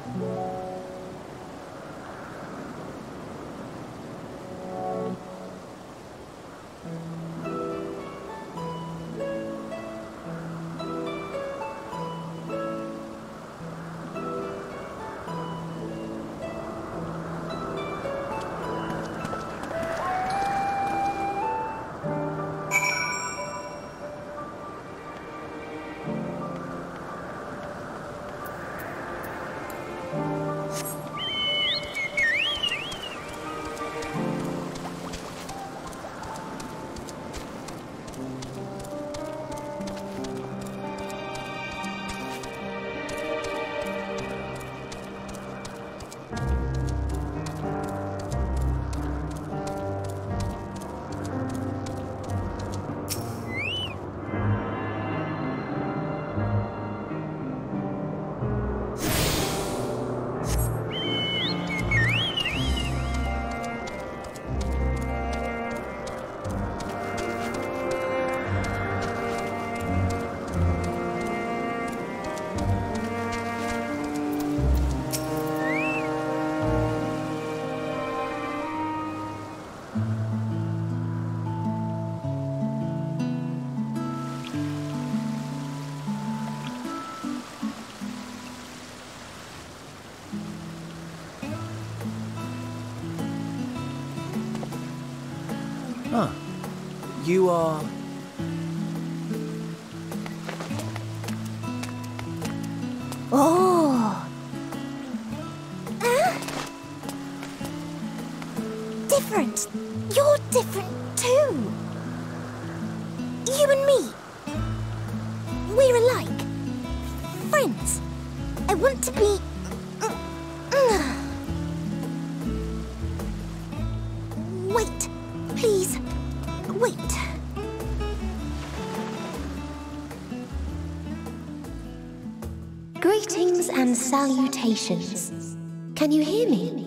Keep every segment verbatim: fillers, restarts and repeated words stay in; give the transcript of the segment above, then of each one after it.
Ah, you are... Oh! Ah. Different. You're different too. You and me. We're alike. Friends. I want to be... Wait. Please. Wait. Greetings and salutations. Can you hear me?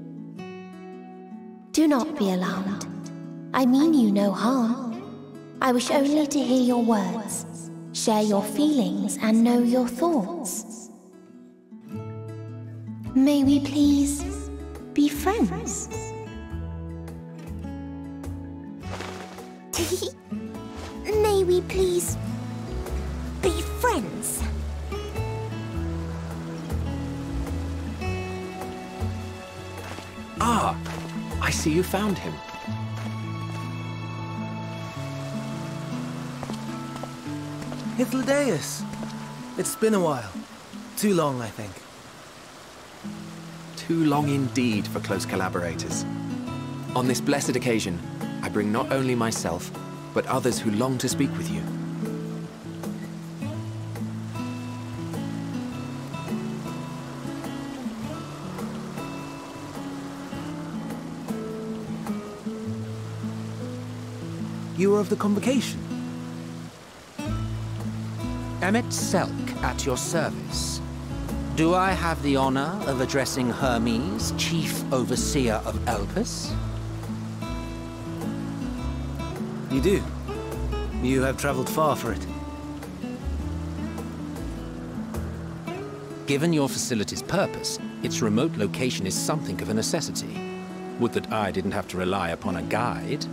Do not be alarmed. I mean you no harm. I wish only to hear your words, share your feelings, and know your thoughts. May we please be friends? May we please be friends? Ah, I see you found him. Hythlodaeus. It's been a while. Too long, I think. Too long indeed for close collaborators. On this blessed occasion, I bring not only myself, but others who long to speak with you. You are of the Convocation? Emmet Selk at your service. Do I have the honor of addressing Hermes, Chief Overseer of Elpis? You do. You have traveled far for it. Given your facility's purpose, its remote location is something of a necessity. Would that I didn't have to rely upon a guide.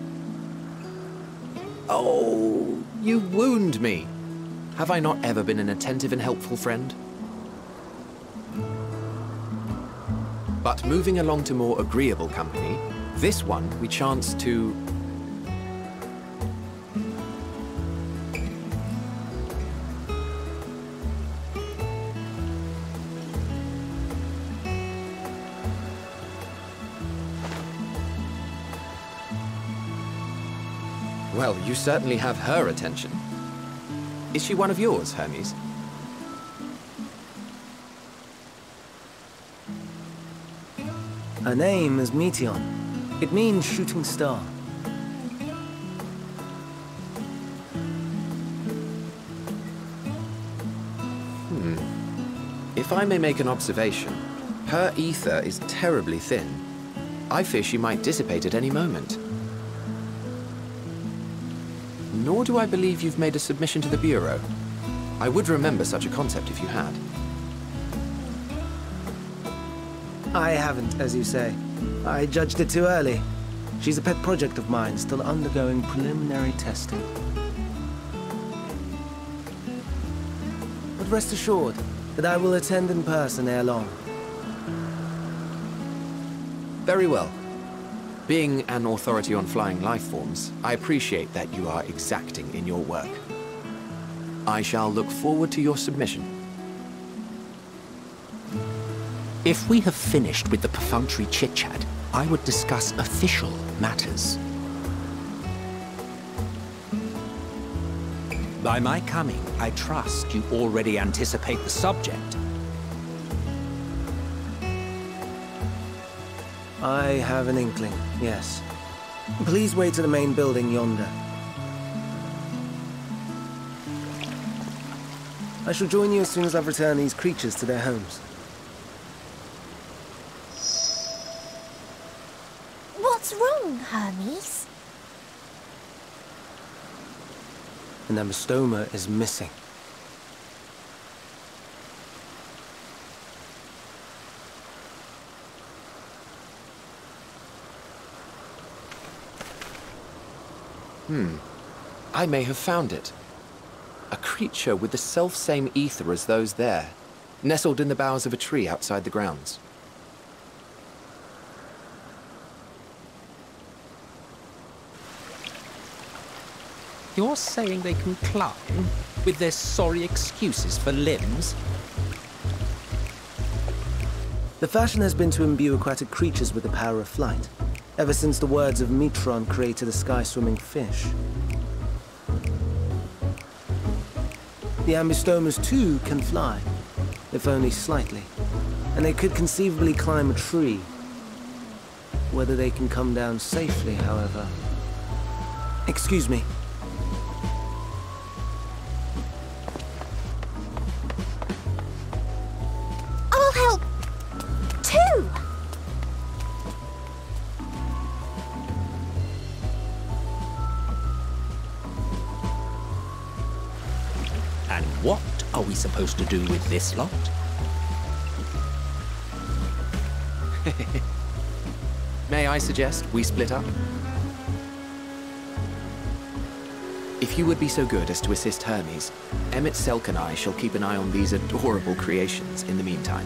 Oh, you wound me. Have I not ever been an attentive and helpful friend? But moving along to more agreeable company, this one we chance to... Well, you certainly have her attention. Is she one of yours, Hermes? Her name is Meteon. It means shooting star. Hmm. If I may make an observation, her ether is terribly thin. I fear she might dissipate at any moment. Nor do I believe you've made a submission to the Bureau. I would remember such a concept if you had. I haven't, as you say. I judged it too early. She's a pet project of mine, still undergoing preliminary testing. But rest assured that I will attend in person ere long. Very well. Being an authority on flying life forms, I appreciate that you are exacting in your work. I shall look forward to your submission. If we have finished with the perfunctory chit-chat, I would discuss official matters. By my coming, I trust you already anticipate the subject. I have an inkling, yes. Please wait to the main building yonder. I shall join you as soon as I've returned these creatures to their homes. What's wrong, Hermes? An amystoma is missing. Hmm. I may have found it. A creature with the self-same ether as those there, nestled in the boughs of a tree outside the grounds. You're saying they can climb, with their sorry excuses for limbs? The fashion has been to imbue aquatic creatures with the power of flight, ever since the words of Metron created a sky-swimming fish. The ambystomas, too, can fly, if only slightly, and they could conceivably climb a tree. Whether they can come down safely, however... Excuse me. I'll help, too! And what are we supposed to do with this lot? May I suggest we split up? If you would be so good as to assist Hermes, Emmett Selk and I shall keep an eye on these adorable creations in the meantime.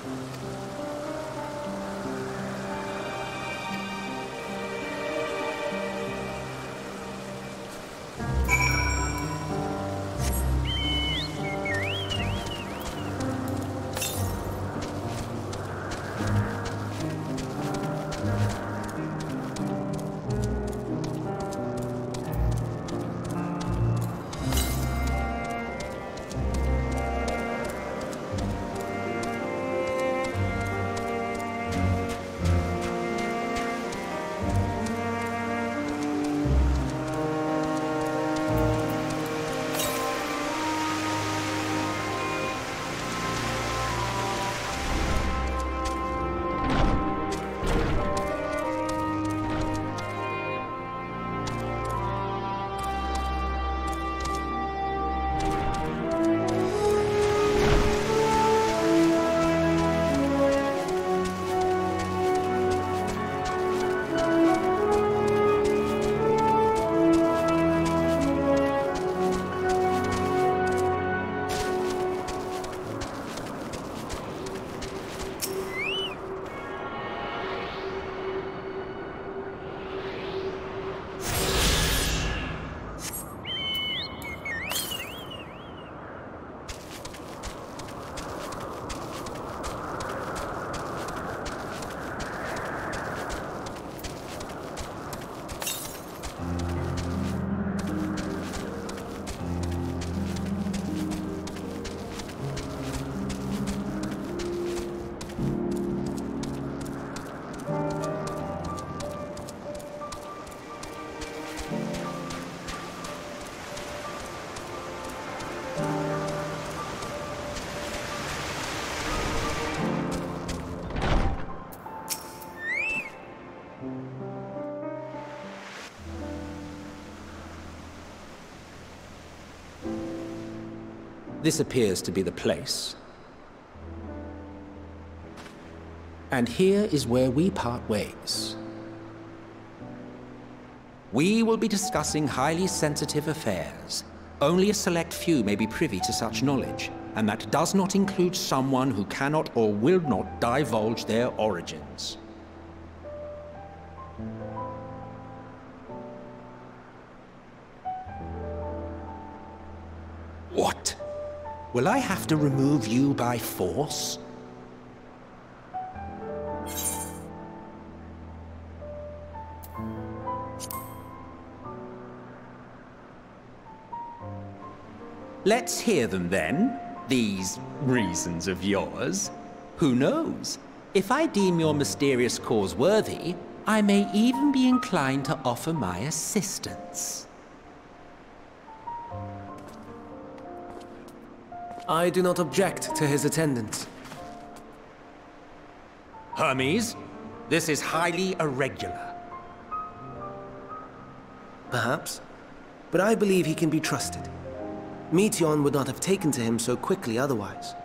This appears to be the place. And here is where we part ways. We will be discussing highly sensitive affairs. Only a select few may be privy to such knowledge, and that does not include someone who cannot or will not divulge their origins. What? Will I have to remove you by force? Let's hear them then, these reasons of yours. Who knows? If I deem your mysterious cause worthy, I may even be inclined to offer my assistance. I do not object to his attendance. Hermes, this is highly irregular. Perhaps, but I believe he can be trusted. Meteion would not have taken to him so quickly otherwise.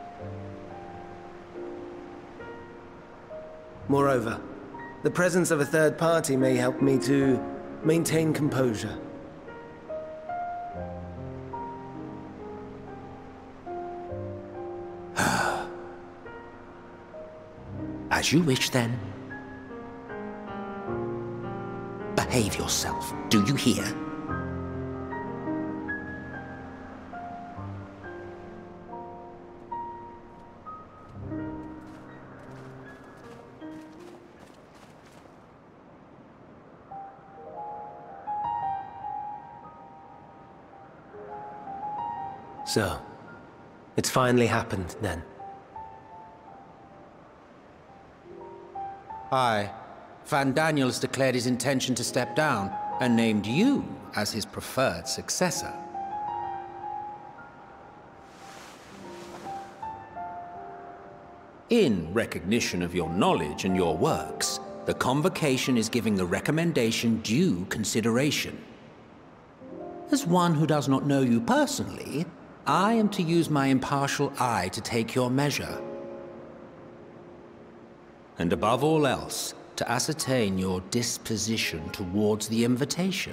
Moreover, the presence of a third party may help me to maintain composure. As you wish, then. Behave yourself, do you hear? So, it's finally happened, then. Aye. Van Daniels declared his intention to step down, and named you as his preferred successor. In recognition of your knowledge and your works, the Convocation is giving the recommendation due consideration. As one who does not know you personally, I am to use my impartial eye to take your measure. And above all else, to ascertain your disposition towards the invitation.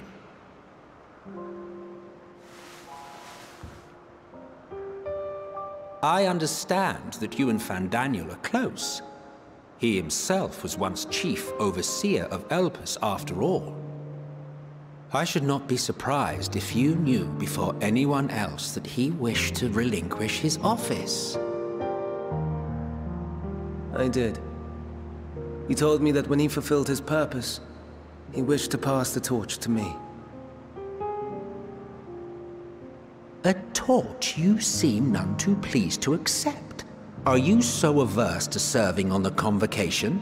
I understand that you and Fandaniel are close. He himself was once chief overseer of Elpis after all. I should not be surprised if you knew before anyone else that he wished to relinquish his office. I did. He told me that when he fulfilled his purpose, he wished to pass the torch to me. A torch you seem none too pleased to accept. Are you so averse to serving on the Convocation?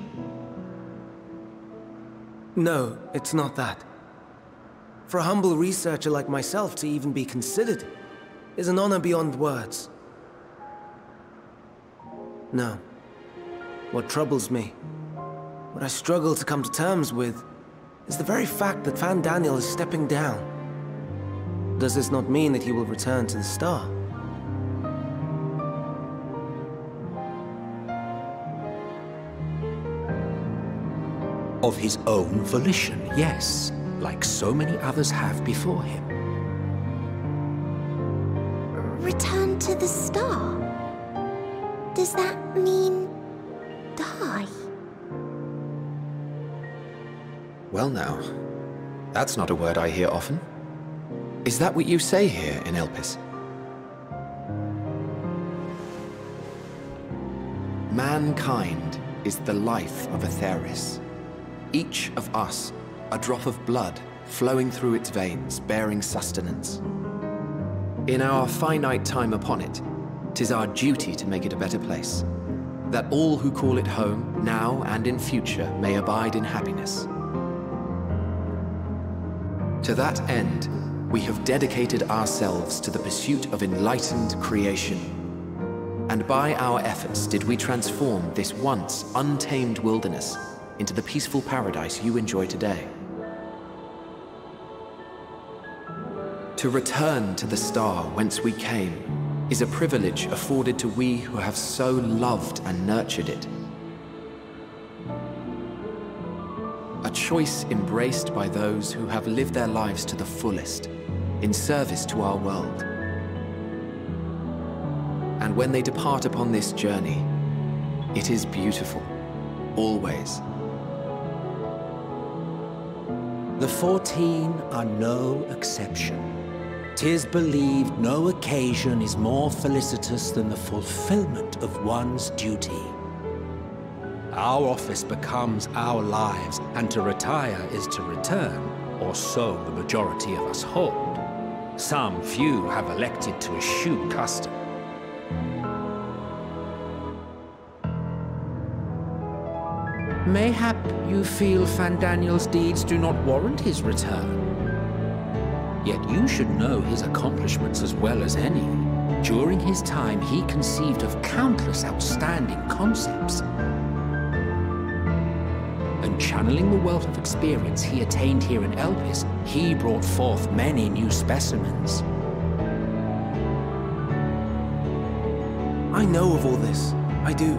No, it's not that. For a humble researcher like myself to even be considered is an honor beyond words. No. What troubles me, what I struggle to come to terms with, is the very fact that Fandaniel is stepping down. Does this not mean that he will return to the Star? Of his own volition, yes, like so many others have before him. Return to the Star? Does that mean die? Well now, that's not a word I hear often. Is that what you say here in Elpis? Mankind is the life of Atheris. Each of us, a drop of blood flowing through its veins, bearing sustenance. In our finite time upon it, 'tis our duty to make it a better place, that all who call it home, now and in future, may abide in happiness. To that end, we have dedicated ourselves to the pursuit of enlightened creation. And by our efforts did we transform this once untamed wilderness into the peaceful paradise you enjoy today. To return to the star whence we came is a privilege afforded to we who have so loved and nurtured it. A choice embraced by those who have lived their lives to the fullest, in service to our world. And when they depart upon this journey, it is beautiful, always. The Fourteen are no exception. 'Tis believed no occasion is more felicitous than the fulfillment of one's duty. Our office becomes our lives, and to retire is to return, or so the majority of us hold. Some few have elected to eschew custom. Mayhap you feel Fandaniel's deeds do not warrant his return. Yet you should know his accomplishments as well as any. During his time, he conceived of countless outstanding concepts. And channeling the wealth of experience he attained here in Elpis, he brought forth many new specimens. I know of all this. I do.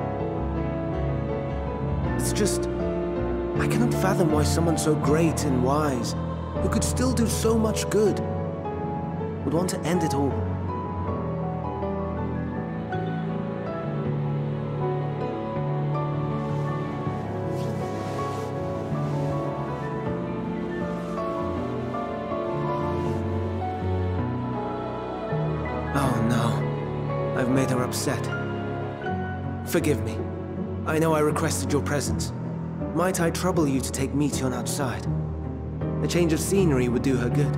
It's just, I cannot fathom why someone so great and wise, who could still do so much good, would want to end it all. Oh no, I've made her upset. Forgive me. I know I requested your presence. Might I trouble you to take Meteon outside? A change of scenery would do her good.